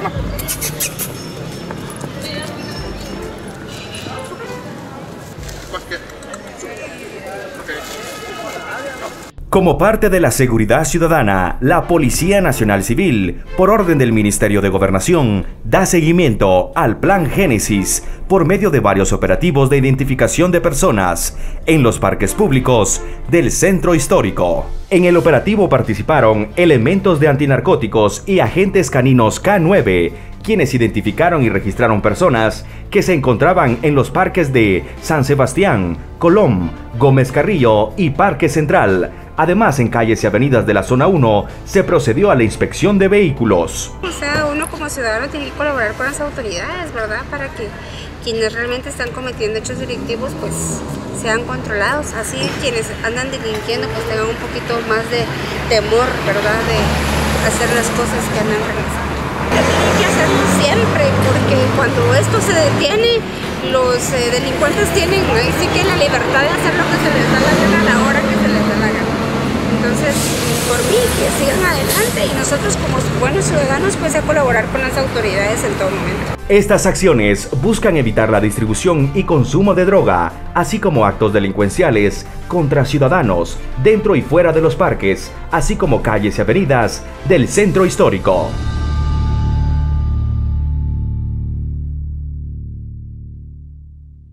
Como parte de la seguridad ciudadana, la Policía Nacional Civil, por orden del Ministerio de Gobernación, da seguimiento al Plan Génesis por medio de varios operativos de identificación de personas en los parques públicos del centro histórico. En el operativo participaron elementos de antinarcóticos y agentes caninos K9, quienes identificaron y registraron personas que se encontraban en los parques de San Sebastián, Colón, Gómez Carrillo y Parque Central. Además, en calles y avenidas de la zona 1 se procedió a la inspección de vehículos. O sea, uno como ciudadano tiene que colaborar con las autoridades, ¿verdad? Para que quienes realmente están cometiendo hechos delictivos pues sean controlados. Así quienes andan delinquiendo pues tengan un poquito más de temor, ¿verdad? De hacer las cosas que andan realizando. Tienen que hacerlo siempre, porque cuando esto se detiene, los delincuentes tienen ahí sí que la libertad de hacer lo que se les da la gana a la hora que se les da la gana. Entonces, por mí, que sigan adelante y nosotros como buenos ciudadanos pues a colaborar con las autoridades en todo momento. Estas acciones buscan evitar la distribución y consumo de droga, así como actos delincuenciales contra ciudadanos dentro y fuera de los parques, así como calles y avenidas del centro histórico.